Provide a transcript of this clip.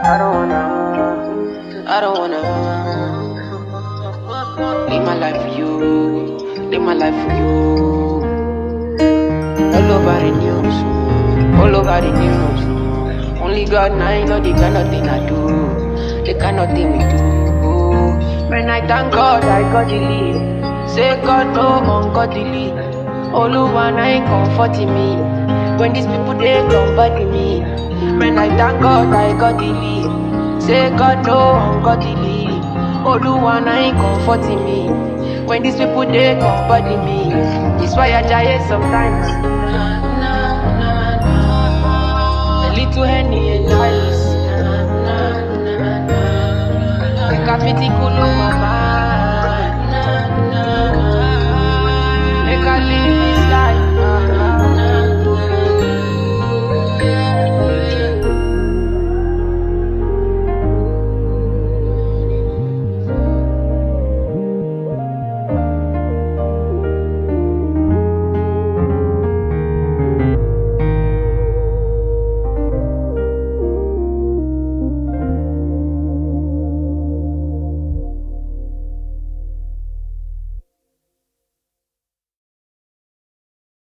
I don't wanna live my life for you, live my life for you. All over the news, all over the news. Only God knows the kind of thing I do, the kind of thing we do. When I thank God, I got the lead. Say God no ungodly. Oluwa na ain't comforting me. When these people they come body me. When I thank God, I got the lead. Say God no ungodly. Oluwa na ain't comforting me. When these people they come body me. It's why I die sometimes. A little Henny and ice. Make a pity cool my mind. Make a live.